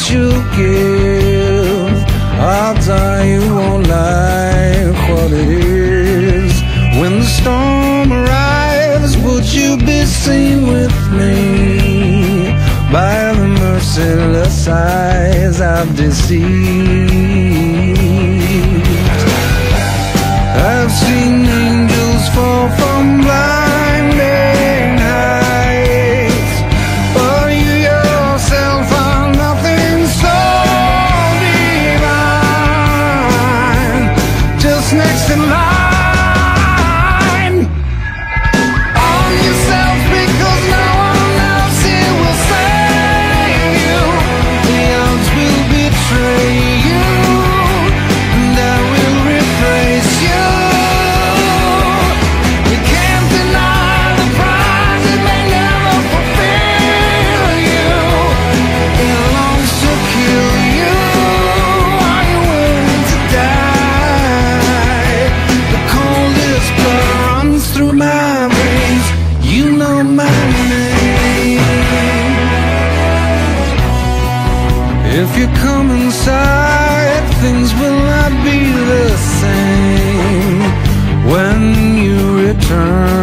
you'll give, odds are you won't like what it is. When the storm arrives, would you be seen with me by the merciless eyes I've deceived? I've seen angels fall from blinding heights, but you yourself are nothing so divine. Just next in line, arm yourself, because no one else here will save you. The odds will betray you, and I will replace you. You can't deny the prize, it may never fulfill you. It longs to kill you. Are you willing to die? The coldest blood runs through my veins. You know my name. If you come inside, things will not be the same when you return.